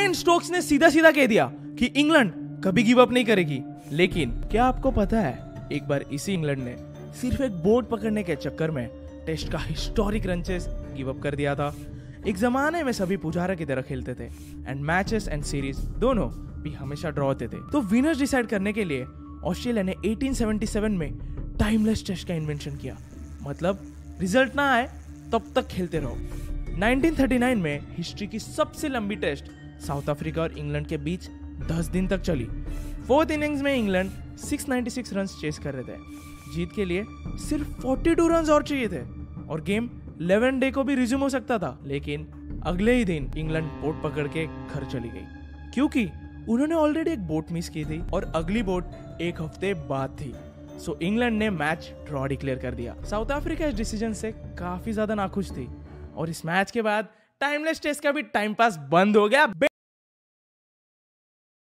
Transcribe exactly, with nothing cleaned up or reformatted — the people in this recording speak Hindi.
ब्रायन स्टोक्स ने सीधा सीधा कह दिया कि इंग्लैंड कभी गिव अप नहीं करेगी। लेकिन क्या आपको पता है, एक बार इसी इंग्लैंड ने सिर्फ एक बोर्ड पकड़ने के चक्कर में टेस्ट का historic run chase give up कर दिया था। एक जमाने में सभी पुजारा की तरह खेलते थे एंड मैचेस एंड सीरीज दोनों भी हमेशा ड्रॉ होते थे। तो विनर्स डिसाइड करने के लिए ऑस्ट्रेलिया ने अठारह सौ सतहत्तर में टाइमलेस टेस्ट का इन्वेंशन किया। मतलब रिजल्ट ना आए तब तक खेलते रहो। उन्नीस सौ उनतालीस में हिस्ट्री की सबसे लंबी टेस्ट साउथ अफ्रीका और इंग्लैंड के बीच दस दिन तक चली। फोर्थ इनिंग्स में इंग्लैंड छह सौ छियानवे रन चेस कर रहे थे। जीत के लिए सिर्फ बयालीस रन और चाहिए थे और गेम ग्यारह डे को भी रिज्यूम हो सकता था। लेकिन अगले ही दिन इंग्लैंड बोट पकड़ के घर चली गई, क्योंकि उन्होंने ऑलरेडी एक बोट मिस की थी और अगली बोट एक हफ्ते बाद थी। सो इंग्लैंड ने मैच ड्रॉ डिक्लेयर कर दिया। साउथ अफ्रीका इस डिसीजन से काफी ज्यादा नाखुश थी और इस मैच के बाद टाइमलेस टेस्ट का भी टाइम पास बंद हो गया।